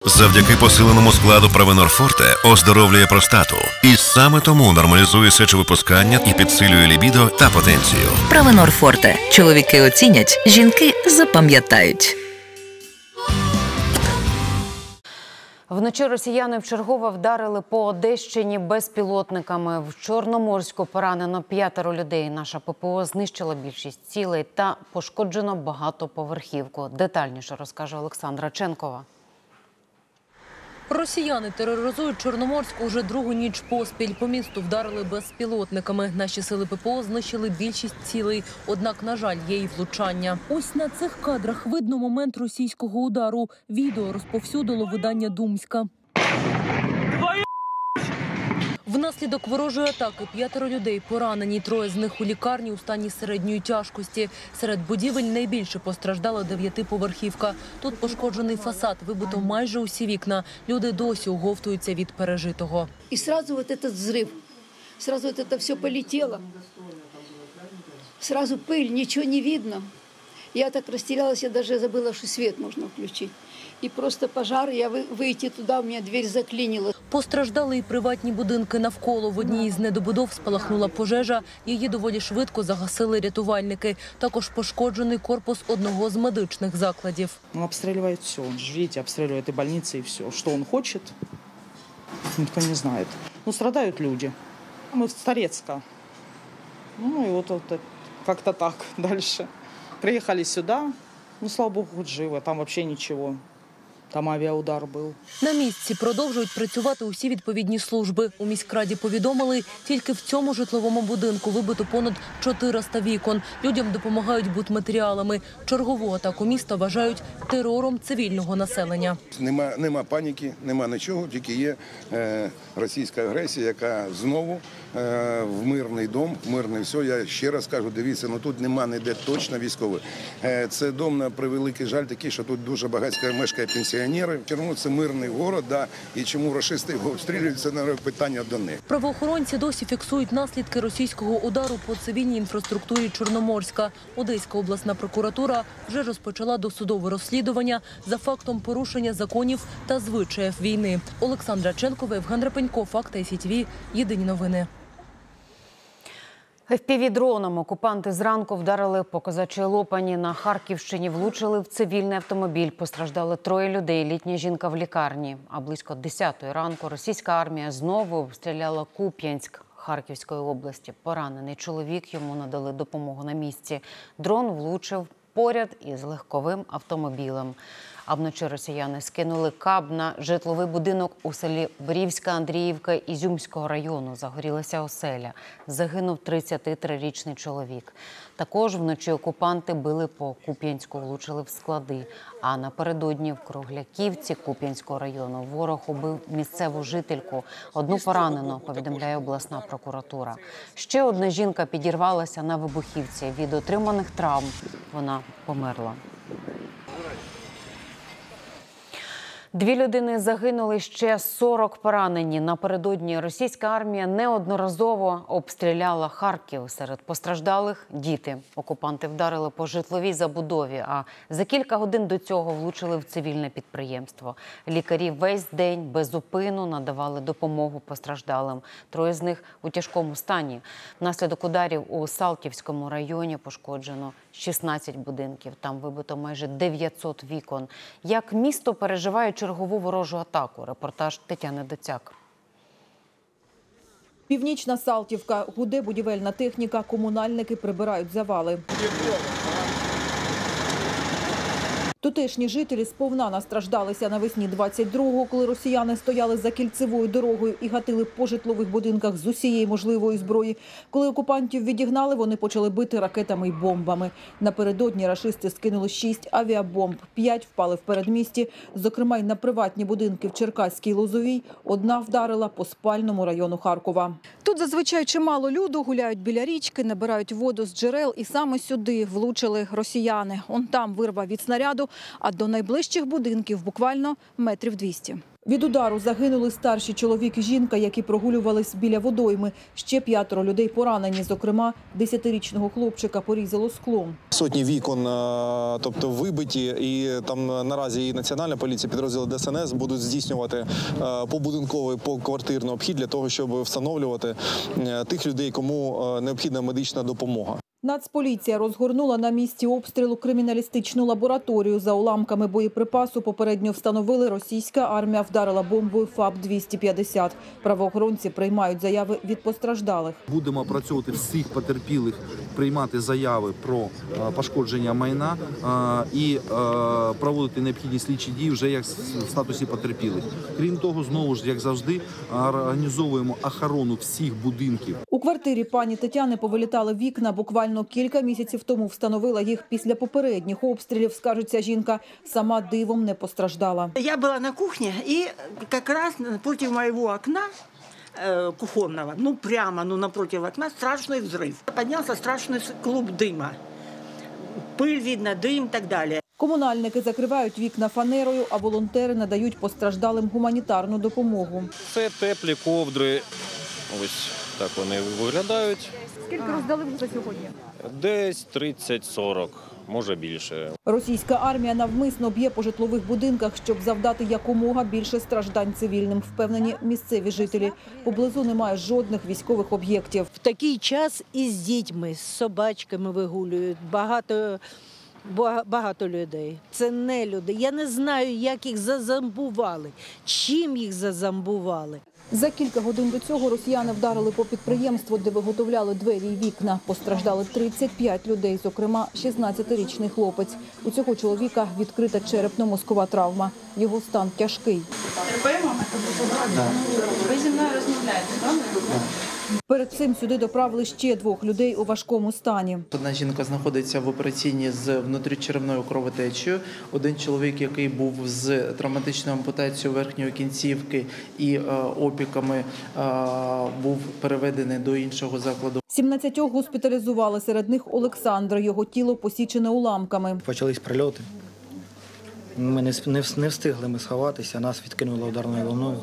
Завдяки посиленому складу Провенор Форте оздоровлює простату. І саме тому нормалізує сечовипускання і підсилює лібідо та потенцію. Провенор Форте. Чоловіки оцінять, жінки запам'ятають. Вночі росіяни вчергове вдарили по Одещині безпілотниками. В Чорноморську поранено 5 людей. Наша ППО знищила більшість цілей та пошкоджено багатоповерхівку. Детальніше розкаже Олександра Ченкова. Росіяни тероризують Чорноморськ уже другу ніч поспіль. По місту вдарили безпілотниками. Наші сили ППО знищили більшість цілей. Однак, на жаль, є і влучання. Ось на цих кадрах видно момент російського удару. Відео розповсюдило видання «Думська». Внаслідок ворожої атаки 5 людей поранені, 3 з них у лікарні у стані середньої тяжкості. Серед будівель найбільше постраждала 9-поверхівка. Тут пошкоджений фасад, вибито майже усі вікна. Люди досі оговтуються від пережитого. І одразу вот этот взрыв, сразу вот это все полетело, сразу пыль, ничего не видно. Я так растерялась, я даже забыла, что свет можно включить. І просто пожар, я вийти туди, у мене двері заклинило. Постраждали і приватні будинки навколо. В одній із недобудов спалахнула пожежа. Її доволі швидко загасили рятувальники. Також пошкоджений корпус одного з медичних закладів. Обстрілюють все. Он же, видите, обстрілюють і больниці, і все. Що він хоче, ніхто не знає. Страдають люди. Ми в Торецька. І от як-то так далі. Приїхали сюди. Слава Богу, хоч живо. Там взагалі нічого. Там авіаудар був. На місці продовжують працювати усі відповідні служби. У міськраді повідомили, тільки в цьому житловому будинку вибито понад 400 вікон. Людям допомагають будматеріалами. Чергову атаку міста вважають терором цивільного населення. Нема паніки, нема нічого, тільки є російська агресія, яка знову в мирний дом, в мирне все. Я ще раз кажу, дивіться, тут нема ніде точно військових. Це дом, на превеликий жаль, такий, що тут дуже багато мешкає пенсіонерів. Чому це мирний город, і чому рашисти його обстрілюють, це питання до них. Правоохоронці досі фіксують наслідки російського удару по цивільній інфраструктурі Чорноморська. Одеська обласна прокуратура вже розпочала досудове розслідування за фактом порушення законів та звичаїв війни. Олександра Ченкова, Євген Репенько, Факти СІТВ. Єдині новини. FPV-дроном окупанти зранку вдарили по Козачій Лопані на Харківщині, влучили в цивільний автомобіль. Постраждали 3 людей, літня жінка в лікарні. А близько 10-ї ранку російська армія знову обстріляла Куп'янськ Харківської області. Поранений чоловік, йому надали допомогу на місці. Дрон влучив поряд із легковим автомобілем. А вночі росіяни скинули каб на житловий будинок у селі Борівська Андріївка Ізюмського району. Загорілася оселя. Загинув 33-річний чоловік. Також вночі окупанти били по Куп'янську, влучили в склади. А напередодні в Кругляківці Куп'янського району ворог убив місцеву жительку. 1 поранено, повідомляє обласна прокуратура. Ще одна жінка підірвалася на вибухівці. Від отриманих травм вона померла. 2 людини загинули, ще 40 поранені. Напередодні російська армія неодноразово обстріляла Харків. Серед постраждалих – діти. Окупанти вдарили по житловій забудові, а за кілька годин до цього влучили в цивільне підприємство. Лікарі весь день безупину надавали допомогу постраждалим. 3 з них у тяжкому стані. Внаслідок ударів у Салтівському районі пошкоджено 16 будинків. Там вибито майже 900 вікон. Як місто переживає чергову ворожу атаку? Репортаж Тетяни Доцяк. Північна Салтівка. Гуде будівельна техніка, комунальники прибирають завали. Тутешні жителі сповна настраждалися навесні 22-го, коли росіяни стояли за кільцевою дорогою і гатили по житлових будинках з усієї можливої зброї. Коли окупантів відігнали, вони почали бити ракетами й бомбами. Напередодні рашисти скинули 6 авіабомб, 5 впали в передмісті, зокрема й на приватні будинки в Черкаській Лозовій. 1 вдарила по спальному району Харкова. Тут зазвичай чимало люду, гуляють біля річки, набирають воду з джерел, і саме сюди влучили росіяни. Он там вирва від снаряду, а до найближчих будинків буквально метрів 200. Від удару загинули старший чоловік і жінка, які прогулювались біля водойми. Ще 5 людей поранені, зокрема 10-річного хлопчика порізало склом. Сотні вікон, тобто вибиті, і там наразі і Національна поліція, підрозділи ДСНС будуть здійснювати побудинковий, поквартирний обхід для того, щоб встановлювати тих людей, кому необхідна медична допомога. Нацполіція розгорнула на місці обстрілу криміналістичну лабораторію. За уламками боєприпасу попередньо встановили, російська армія вдарила бомбою ФАП-250. Правоохоронці приймають заяви від постраждалих. Будемо опрацьовувати всіх потерпілих, приймати заяви про пошкодження майна і проводити необхідні слідчі дії вже як в статусі потерпілих. Крім того, знову ж, як завжди, організовуємо охорону всіх будинків. У квартирі пані Тетяни повилітали вікна. Буквально кілька місяців тому встановила їх після попередніх обстрілів, скажеться жінка. Сама дивом не постраждала. Я була на кухні і якраз напроти моєго окна кухонного, прямо напротив окна, страшний взрыв. Піднявся страшний клуб дима. Пиль видно, дим і так далі. Комунальники закривають вікна фанерою, а волонтери надають постраждалим гуманітарну допомогу. Це теплі ковдри, ось так вони виглядають. Скільки роздали за сьогодні? Десь 30-40, може більше. Російська армія навмисно б'є по житлових будинках, щоб завдати якомога більше страждань цивільним, впевнені місцеві жителі. Поблизу немає жодних військових об'єктів. В такий час і з дітьми, з собачками вигулюють, багато людей. Це не люди. Я не знаю, як їх зазомбували, чим їх зазомбували. За кілька годин до цього росіяни вдарили по підприємству, де виготовляли двері й вікна. Постраждали 35 людей, зокрема 16-річний хлопець. У цього чоловіка відкрита черепно-мозкова травма. Його стан тяжкий. Ви зі мною розмовляєте, правда? Перед цим сюди доправили ще 2 людей у важкому стані. Одна жінка знаходиться в операційній з внутрічеревною кровотечею. Один чоловік, який був з травматичною ампутацією верхньої кінцівки і опіками, був переведений до іншого закладу. 17 госпіталізували, серед них Олександр. Його тіло посічене уламками. Почались прильоти. Ми не встигли сховатися, нас відкинуло ударною волною.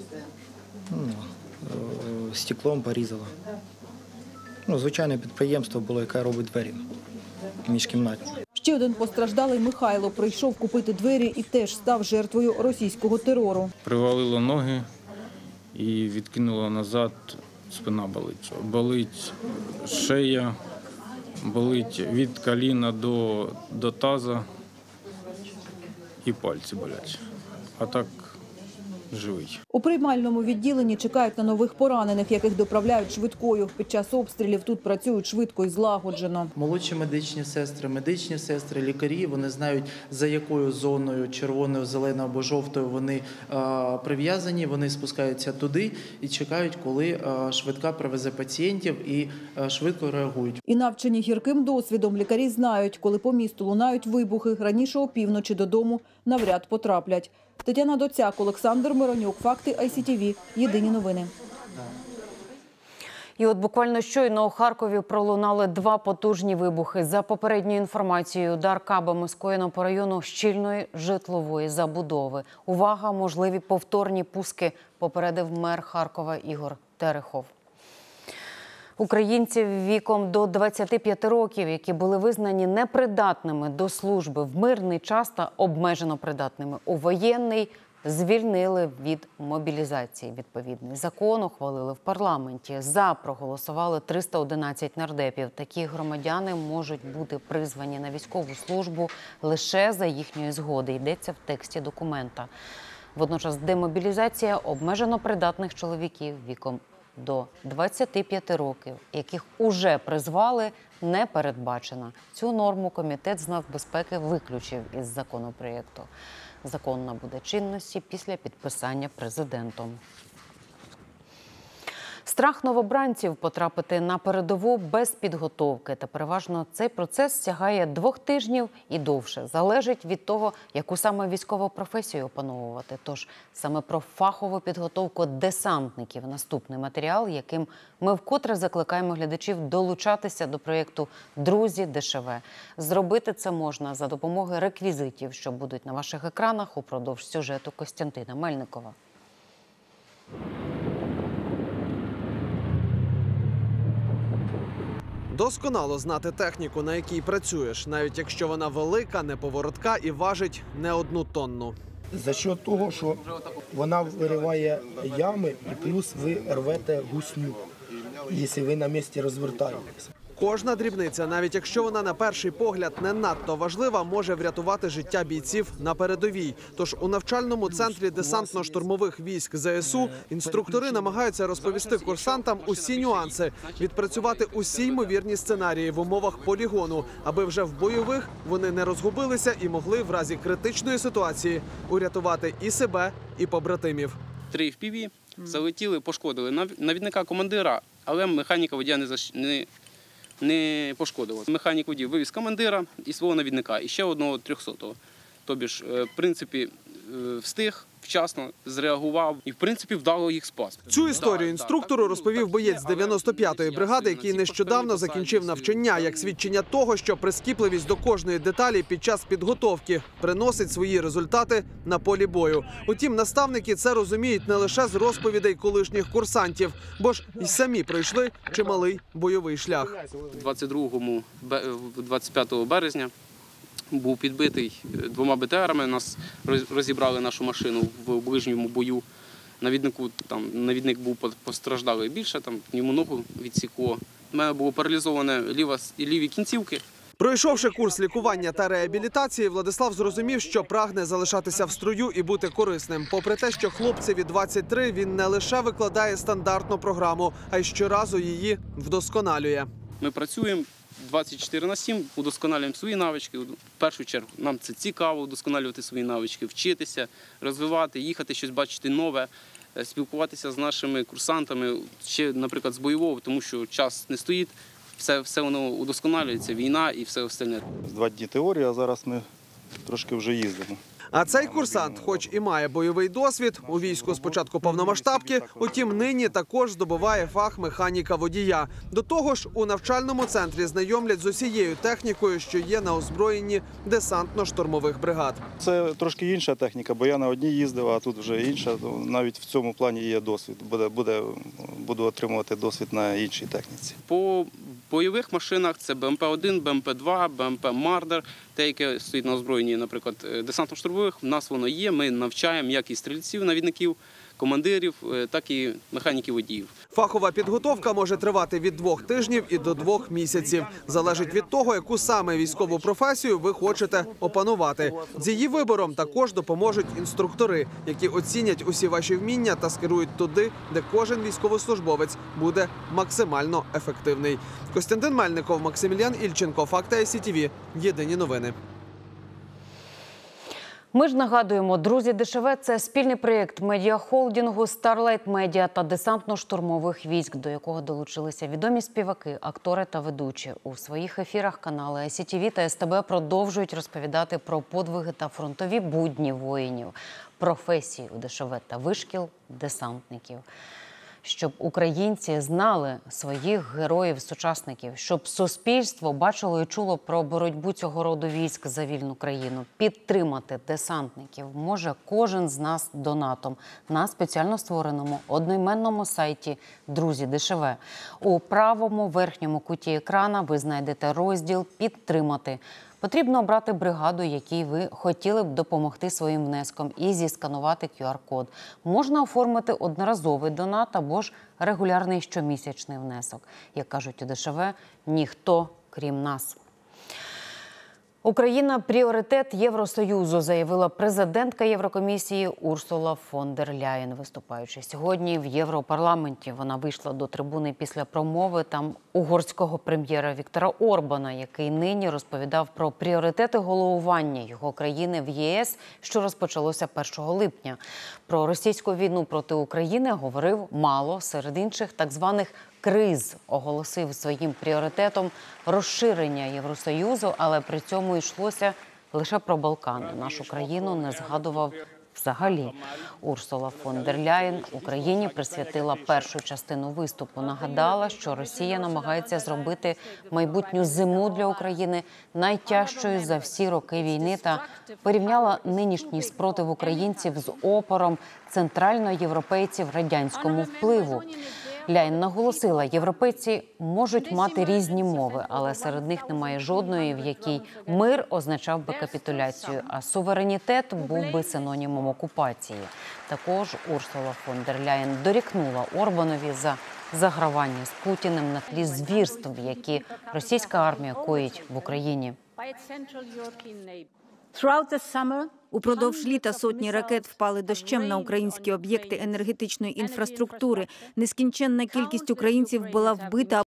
Стеклом порізало. Звичайне підприємство було, яке робить двері міжкімнатні. Ще один постраждалий Михайло прийшов купити двері і теж став жертвою російського терору. Привалило ноги і відкинуло назад, спина болить. Болить шия, болить від коліна до таза і пальці болять. А так живий. У приймальному відділенні чекають на нових поранених, яких доправляють швидкою. Під час обстрілів тут працюють швидко і злагоджено. Молодші медичні сестри, лікарі, вони знають, за якою зоною, червоною, зеленою або жовтою, вони прив'язані, вони спускаються туди і чекають, коли швидка привезе пацієнтів і швидко реагують. І навчені гірким досвідом лікарі знають, коли по місту лунають вибухи, раніше опівночі додому навряд потраплять. Тетяна Доцяк, Олександр Миронюк, Факти ICTV. Єдині новини. І от буквально щойно у Харкові пролунали 2 потужні вибухи. За попередньою інформацією, удар кабами скоєно по району щільної житлової забудови. Увага, можливі повторні пуски, попередив мер Харкова Ігор Терехов. Українців віком до 25 років, які були визнані непридатними до служби в мирний час та обмежено придатними у воєнний, звільнили від мобілізації. Відповідний закон ухвалили в парламенті. За проголосували 311 нардепів. Такі громадяни можуть бути призвані на військову службу лише за їхньої згоди. Йдеться в тексті документа. Водночас демобілізація обмежено придатних чоловіків віком до 25 років, яких уже призвали, не передбачена. Цю норму Комітет з нацбезпеки виключив із законопроєкту. Закон набуде чинності після підписання президентом. Страх новобранців потрапити на передову без підготовки. Та переважно цей процес сягає 2 тижнів і довше. Залежить від того, яку саме військову професію опановувати. Тож саме про фахову підготовку десантників – наступний матеріал, яким ми вкотре закликаємо глядачів долучатися до проєкту «Друзі ДШВ». Зробити це можна за допомогою реквізитів, що будуть на ваших екранах упродовж сюжету Костянтина Мельникова. Досконало знати техніку, на якій працюєш, навіть якщо вона велика, неповоротка і важить не 1 тонну. За що того, що вона вириває ями і плюс ви рвете гусню, якщо ви на місці розвертаєтесь. Кожна дрібниця, навіть якщо вона на перший погляд не надто важлива, може врятувати життя бійців на передовій. Тож у навчальному центрі десантно-штурмових військ ЗСУ інструктори намагаються розповісти курсантам усі нюанси, відпрацювати усі ймовірні сценарії в умовах полігону, аби вже в бойових вони не розгубилися і могли в разі критичної ситуації урятувати і себе, і побратимів. 3 FPV залетіли, пошкодили навідника командира, але механіка водія не пошкодило. Механік водій вивіз командира і свого навідника, і ще одного 300-го. Тобі ж, в принципі, встиг, вчасно зреагував і, в принципі, вдало їх спас. Цю історію інструктору розповів боєць 95-ї бригади, який нещодавно закінчив навчання, як свідчення того, що прискіпливість до кожної деталі під час підготовки приносить свої результати на полі бою. Утім, наставники це розуміють не лише з розповідей колишніх курсантів, бо ж і самі пройшли чималий бойовий шлях. 25 березня був підбитий 2 БТРами, нас розібрали нашу машину в ближньому бою. Навідник був постраждалий більше, йому ногу відсікло. У мене було паралізоване ліві кінцівки. Пройшовши курс лікування та реабілітації, Владислав зрозумів, що прагне залишатися в строю і бути корисним. Попри те, що хлопцеві 23, він не лише викладає стандартну програму, а й щоразу її вдосконалює. Ми працюємо 24/7, удосконалюємо свої навички. В першу чергу нам це цікаво, удосконалювати свої навички, вчитися, розвивати, їхати щось бачити нове, спілкуватися з нашими курсантами, ще, наприклад, з бойового, тому що час не стоїть, все воно удосконалюється, війна і все остальне. 2 дні теорії, а зараз ми трошки вже їздимо. А цей курсант, хоч і має бойовий досвід, у війську з початку повномасштабки, утім нині також здобуває фах механіка-водія. До того ж, у навчальному центрі знайомлять з усією технікою, що є на озброєнні десантно-штурмових бригад. Це трошки інша техніка, бо я на одній їздив, а тут вже інша. Навіть в цьому плані є досвід. Буду отримувати досвід на іншій техніці. По бойових машинах це БМП-1, БМП-2, БМП-Мардер, те, яке стоїть на озброєнні, наприклад, десантно-штурмових. У нас воно є, ми навчаємо як і стрільців, навідників, командирів, так і механіків-водіїв. Фахова підготовка може тривати від 2 тижнів і до 2 місяців. Залежить від того, яку саме військову професію ви хочете опанувати. З її вибором також допоможуть інструктори, які оцінять усі ваші вміння та скерують туди, де кожен військовослужбовець буде максимально ефективний. Костянтин Мельников, Максимілян Ільченко, Факти ICTV. Єдині новини. Ми ж нагадуємо, «Друзі ДШВ» – це спільний проєкт медіахолдингу Starlight Media та десантно-штурмових військ, до якого долучилися відомі співаки, актори та ведучі. У своїх ефірах канали ICTV та СТБ продовжують розповідати про подвиги та фронтові будні воїнів, професії у ДШВ та вишкіл десантників. Щоб українці знали своїх героїв-сучасників, щоб суспільство бачило і чуло про боротьбу цього роду військ за вільну країну. Підтримати десантників може кожен з нас донатом на спеціально створеному одноіменному сайті «Друзі ДШВ». У правому верхньому куті екрана ви знайдете розділ «Підтримати». Потрібно обрати бригаду, якій ви хотіли б допомогти своїм внеском, і зісканувати QR-код. Можна оформити одноразовий донат або ж регулярний щомісячний внесок. Як кажуть у ДШВ, ніхто крім нас. Україна – пріоритет Євросоюзу, заявила президентка Єврокомісії Урсула фон дер Ляєн, виступаючи сьогодні в Європарламенті. Вона вийшла до трибуни після промови там угорського прем'єра Віктора Орбана, який нині розповідав про пріоритети головування його країни в ЄС, що розпочалося 1 липня. Про російську війну проти України говорив мало, серед інших так званих криз. Оголосив своїм пріоритетом розширення Євросоюзу, але при цьому йшлося лише про Балкани. Нашу країну не згадував взагалі. Урсула фон дер Ляєн Україні присвятила першу частину виступу. Нагадала, що Росія намагається зробити майбутню зиму для України найтяжчою за всі роки війни та порівняла нинішній спротив українців з опором центральноєвропейців радянському впливу. Ляєн наголосила, європейці можуть мати різні мови, але серед них немає жодної, в якій мир означав би капітуляцію, а суверенітет був би синонімом окупації. Також Урсула фон дер Ляєн дорікнула Орбанові за загравання з Путіним на тлі звірств, які російська армія коїть в Україні. Упродовж літа сотні ракет впали дощем на українські об'єкти енергетичної інфраструктури. Нескінченна кількість українців була вбита